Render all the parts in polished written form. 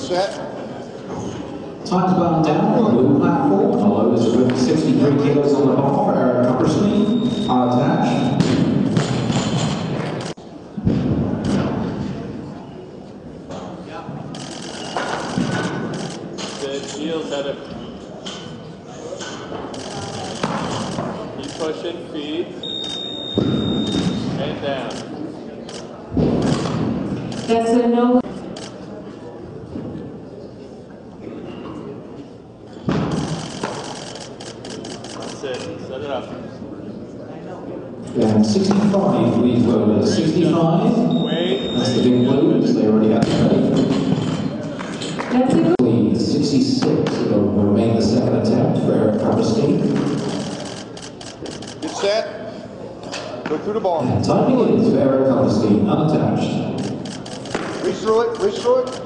set. Time's wound down on the blue platform. The load is with 63 kilos on the bar for Eric Copperstein. Unattached. Good, heels at it. Keep pushing, feet. And down. That's a no. That's it. Set it up. And 65, please load. 65. Wait. That's the big blues. They already have it ready. That's a Please, 66. It'll remain the second attempt for Eric Copperstein. Get set. Go through the bar. And time begins for Eric Copperstein, unattached. Reach through it, reach through it.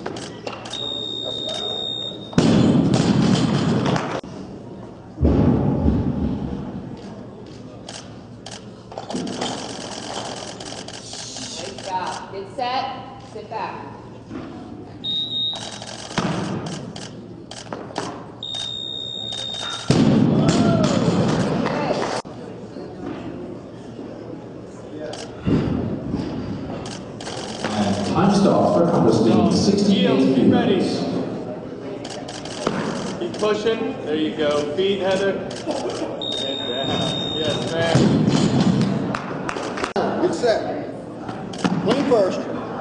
Nice job. Get set, sit back. Time starts for Copperstein, 68 Heels, be ready. kilos. Keep pushing. There you go. Feet, Heather. And down. Yes, ma'am. Get set. Clean first.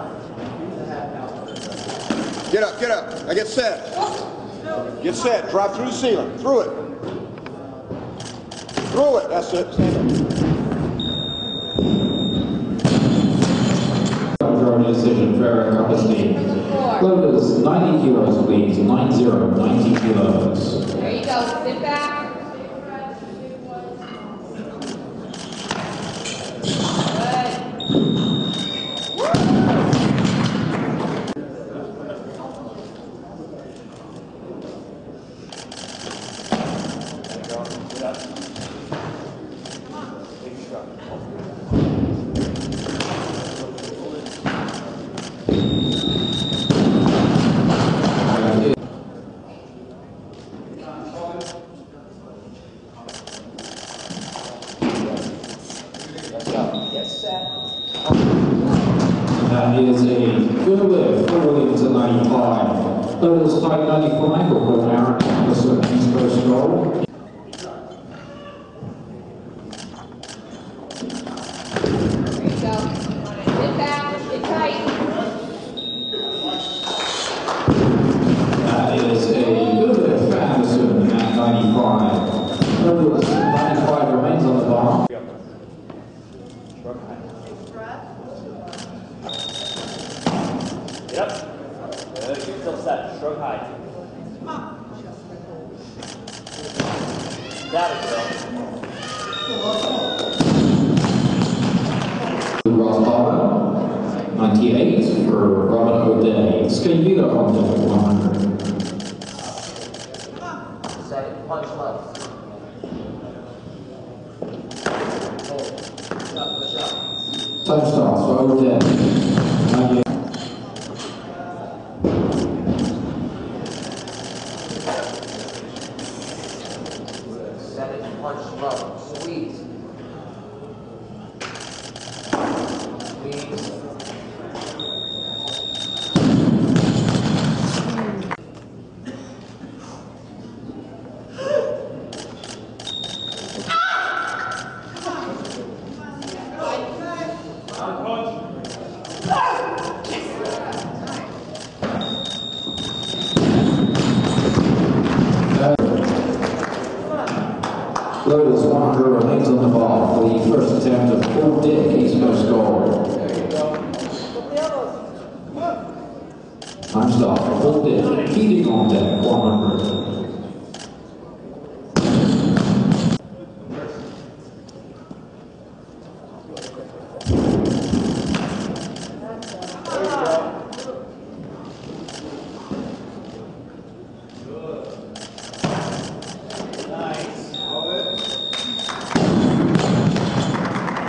Get up, get up. Now get set. Get set. Drive through the ceiling. Through it. Through it. That's it. Stand up. Decision for Eric Copperstein. Load is 90 kilos, please. 90 kilos. There you go. Sit back. That is a good lift, forward to 95. Load is tight 95 for Eric Copperstein, East Coast goal. There you go. Sit back. Sit tight. That is a good lift for Anderson at 95. Load is 95 remains on the bar. Get up. Good. Get still set. Shrug high. Got it, girl. Ross Barber, 98 for Robin O'Day. Scalita on deck, 100. Set it. Punch left. Hold. Push up. Push up. Time starts for O'Day. 98. Set it. Punch low. Squeeze. Squeeze. Load is 100 remains on the bar for the first attempt of full dick East Coast goal. Time start for full dick. Feeding on deck, 100.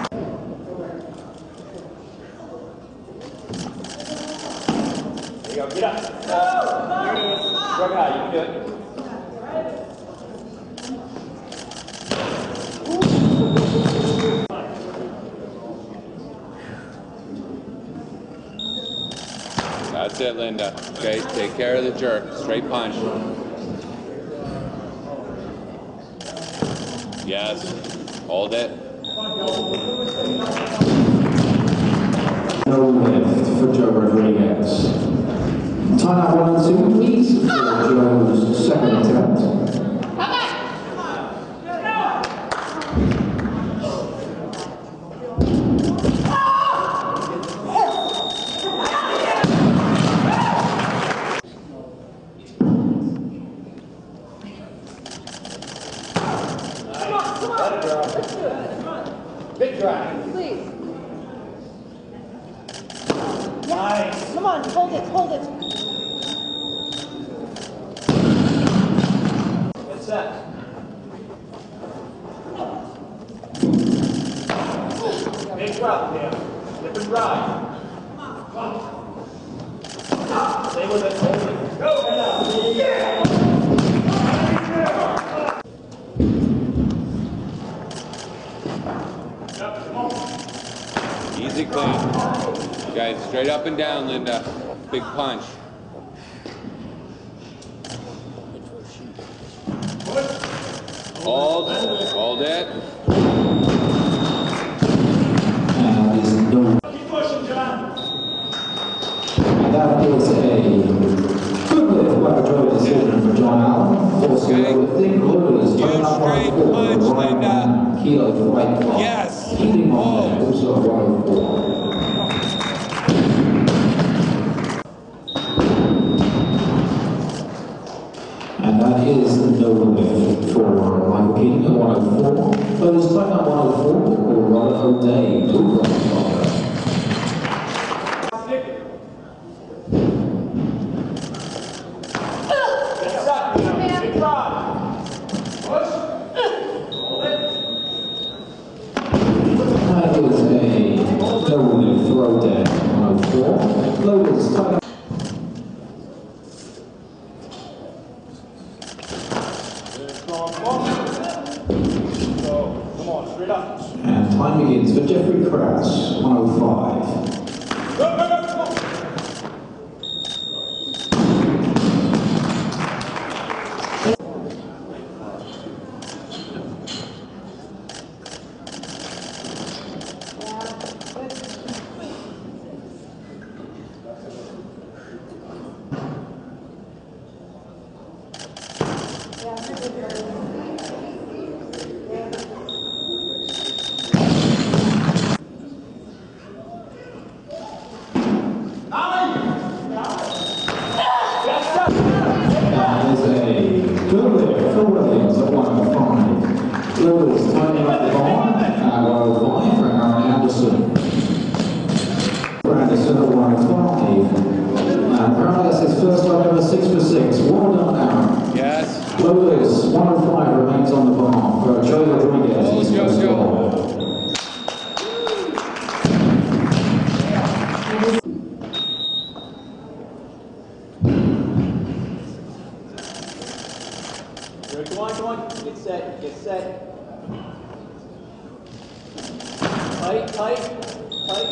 There you go. Get up. Shrug high, you can do it. That's it, Linda. Okay, take care of the jerk. Straight punch. Yes. Hold it. No lift for Joe Rodriguez. Time out 1 and 2, please, for Joe's second attempt. Big drive. Please. Nice. Come on, hold it, hold it. Get set. Big drop, Cam. Slip and drive. Come on. Stay with it, hold it. Go! Yeah! Easy clean. Guys, straight up and down, Linda. Big punch. Hold it. Hold it. Keep pushing, John. And that is a good lift by Joe decision for John Allen. Also, Okay. thick loaders, Huge straight punch, Linda. Kilo right clock. Yes. Keeping on there, also 104. And that is the no lift for Michael Keating at 104. But it's like at 104 or Robert O'Day, blue block. Get set, big drive. Push. Hold it. That is a no lift throw down 104. Loaders tight. Strong punch. So, come on, straight up. And time begins for Jeffrey Krause, 105. Go, go, go, come on. That is a good lift for Williams at 105. Williams tightening up the bar at 105 for Aaron Anderson. For Anderson at 105. And apparently that's his first time ever 6 for 6. Well done, Aaron. Yes. Loaders, 105 remains on the bar for Joe Rodriguez. Oh, Joe. Good, come on. Get set, get set. Tight, tight, tight.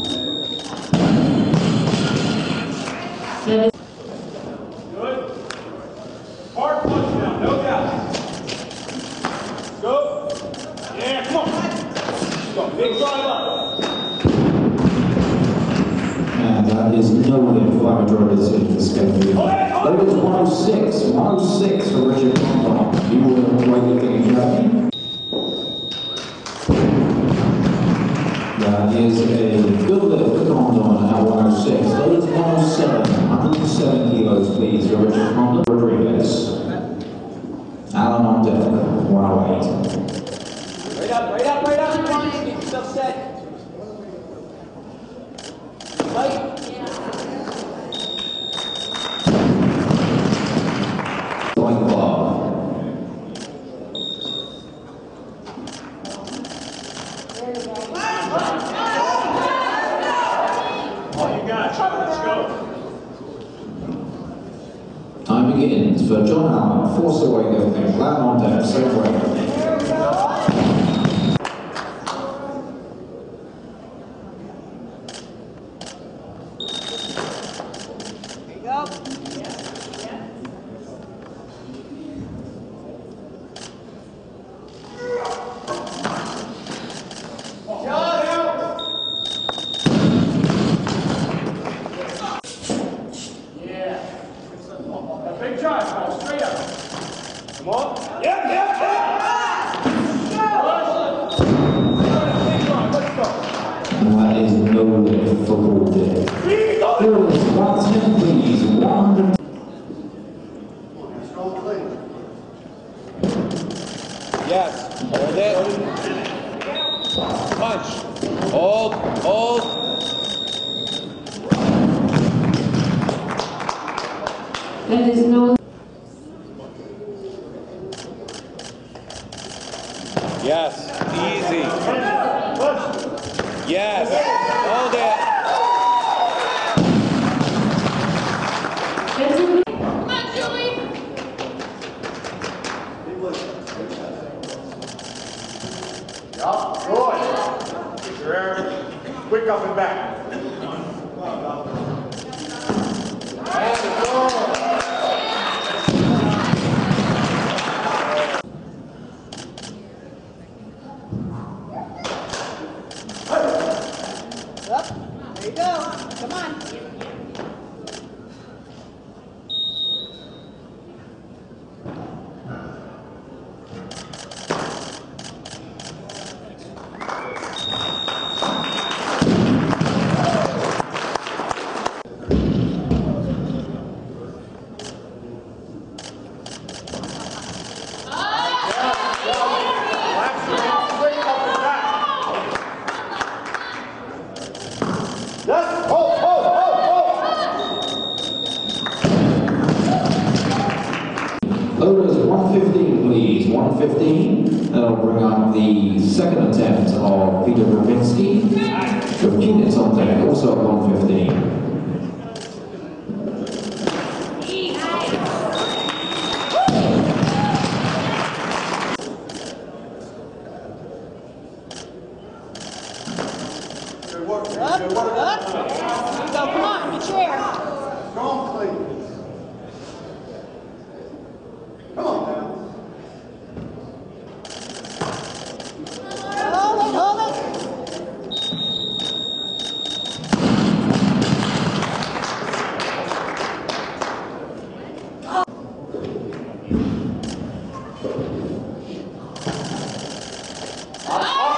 That is Good. Hard punch now, no doubt. Go. Yeah, come on. Go, big drive up. And that is no lift for majority decision to schedule. That is 106. 106 for Richard Conklin. You will weightlifting academy. That is a good lift for Conklin at 106. That is 107. 107 kilos, please, for Richard Conklin. Rodriguez. Alan on deck. 108. Right up, right up, right up. Come on, get yourself set. Tight. Like bar. All you got, Sean, let's go. begins for John Allen, force away weightlifting, land on deck, same way. Big drive, now straight up. Come on. Yep. And that is no limit football day. Girls, 110 please, 100. Yes. Hold it. Punch. Hold. That is no. Yes. Easy. Yes. Hold it. That's a Come on, Julie. Good. Your air. Quick up and back. Up. There you go. Come on. Yes, hold. Loaders, 115 please, 115. That'll bring up the second attempt of Peter Bravinsky. With units on deck, also at 115. Good work. Up. There you go. Come on, your chair. Strong, clean. Come on now. Hold it. Up.